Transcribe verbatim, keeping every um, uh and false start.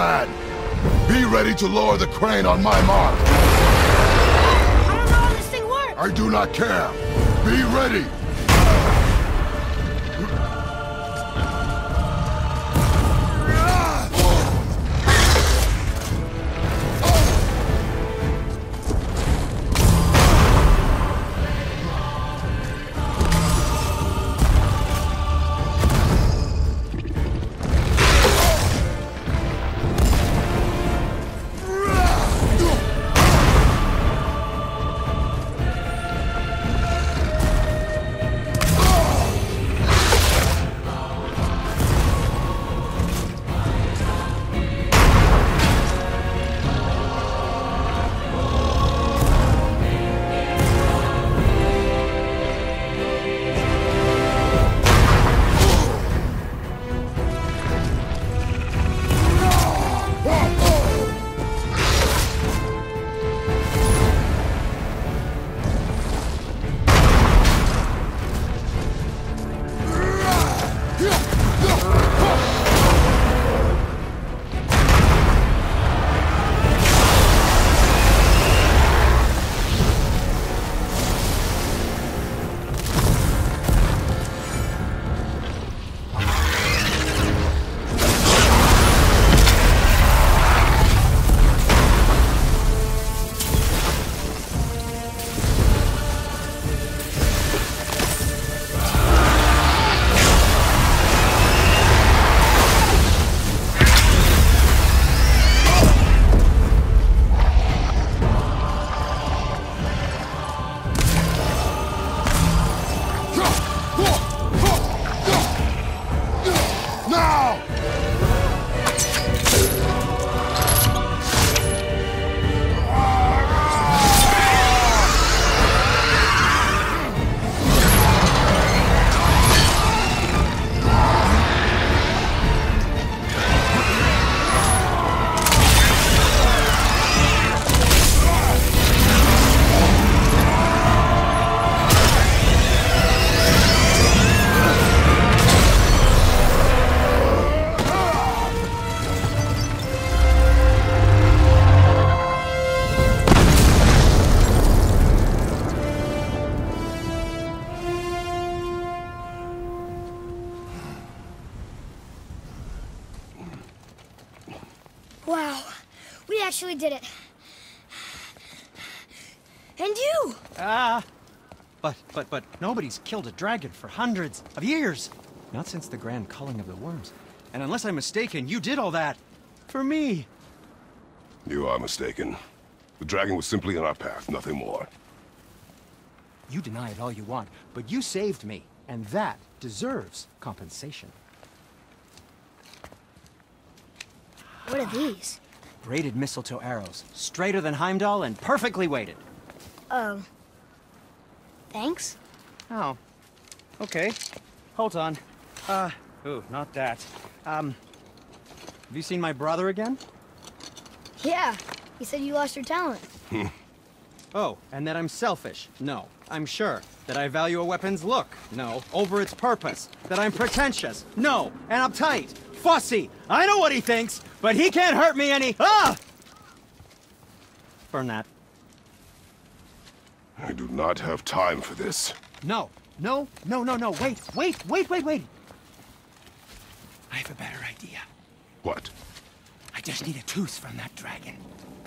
plan. Be ready to lower the crane on my mark. I don't know how this thing works. I do not care. Be ready. Wow, we actually did it. And you! Ah, but, but, but nobody's killed a dragon for hundreds of years. Not since the grand culling of the worms. And unless I'm mistaken, you did all that for me. You are mistaken. The dragon was simply in our path, nothing more. You deny it all you want, but you saved me, and that deserves compensation. What are these? Braided mistletoe arrows, straighter than Heimdall and perfectly weighted. Oh. Thanks? Oh. Okay. Hold on. Uh, ooh, not that. Um, have you seen my brother again? Yeah, you said you lost your talent. Oh, and that I'm selfish? No. I'm sure. That I value a weapon's look? No. Over its purpose? That I'm pretentious? No. And uptight? Fussy? I know what he thinks, but he can't hurt me any- Ah! Burn that. I do not have time for this. No. No, no, no, no. Wait, wait, wait, wait, wait. I have a better idea. What? I just need a tooth from that dragon.